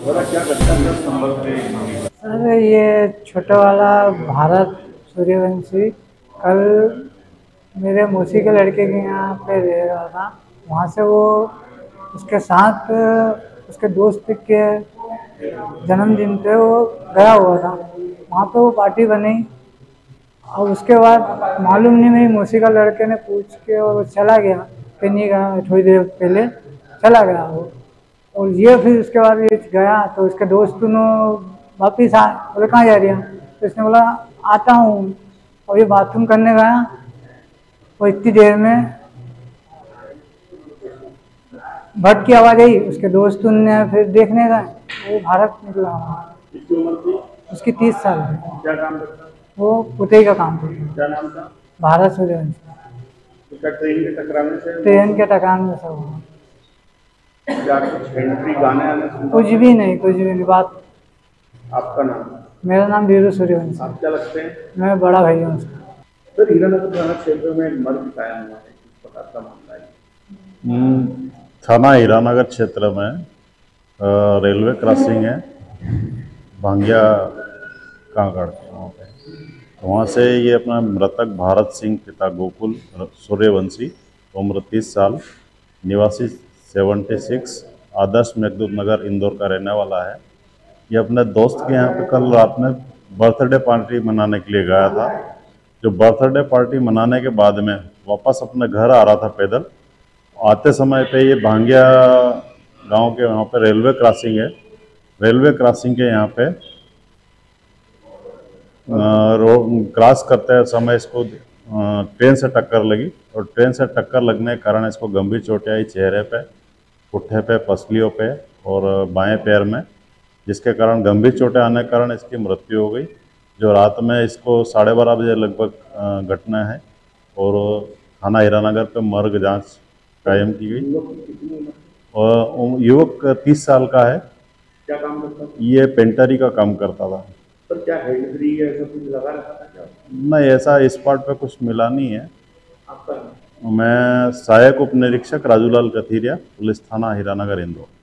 क्या घटना से संभव थे? सर ये छोटा वाला भारत सूर्यवंशी कल मेरे मौसी के लड़के के यहाँ पे रह रहा था। वहाँ से वो उसके साथ उसके दोस्त के जन्मदिन पे वो गया हुआ था। वहाँ पे वो पार्टी बनी और उसके बाद मालूम नहीं, मेरी मौसी का लड़के ने पूछ के और वो चला गया। फिर नहीं गया, थोड़ी देर पहले चला गया वो। और ये फिर उसके बाद ये गया तो उसके दोस्त ने वापिस आ बोले कहाँ जा रही है, तो इसने बोला आता हूँ। और ये बाथरूम करने गया और इतनी देर में भट की आवाज़ आई। उसके दोस्त ने फिर देखने गए, वो भारत निकला वहाँ। कितनी उम्र थी? उसकी 30 साल है। क्या काम करता था? वो पुतई का काम करता। क्या नाम था? भारत सूर्यवंशी। उसका ट्रेन के टकराने से? ट्रेन के टकराने में सब हुआ। क्या कुछ एंट्री गाने आने सुनता? कुछ भी नहीं, कुछ भी नहीं बात। आपका नाम? मेरा नाम वीरू सूर्यवंशी। आप क्या लगते हैं? मैं बड़ा भाई हूँ उसका। सर, हीरानगर थाना क्षेत्र में एक मर्ग कायम हुआ है, किस प्रकार का मामला है? थाना हीरानगर क्षेत्र में रेलवे क्रॉसिंग है, भांगिया कांगड़ वहाँ पे। तो वहाँ से ये अपना मृतक भारत सिंह पिता गोकुल सूर्यवंशी उम्र 30 साल, निवासी 76 आदर्श मेघदूत नगर इंदौर का रहने वाला है। ये अपने दोस्त के यहाँ पे कल रात में बर्थडे पार्टी मनाने के लिए गया था। जो बर्थडे पार्टी मनाने के बाद में वापस अपने घर आ रहा था पैदल। आते समय पे ये भांगिया गांव के वहाँ पे रेलवे क्रॉसिंग है। रेलवे क्रॉसिंग के यहाँ पे क्रॉस करते समय इसको ट्रेन से टक्कर लगी और ट्रेन से टक्कर लगने के कारण इसको गंभीर चोटें आई चेहरे पे, पुट्ठे पे, पसलियों पे और बाएं पैर में, जिसके कारण गंभीर चोटें आने के कारण इसकी मृत्यु हो गई। जो रात में इसको 12:30 बजे लगभग घटना है और थाना हीरानगर पे मर्ग जांच कायम की गई। और युवक 30 साल का है। क्या काम करता था? ये पेंटरी का काम करता था। सर, क्या हेड फ्री है, ऐसा कुछ लगा रखा था क्या? नहीं, ऐसा इस पार्ट पे कुछ मिला नहीं है। आपका? मैं सहायक उप निरीक्षक राजूलाल कथीरिया, पुलिस थाना हीरानगर इंदौर।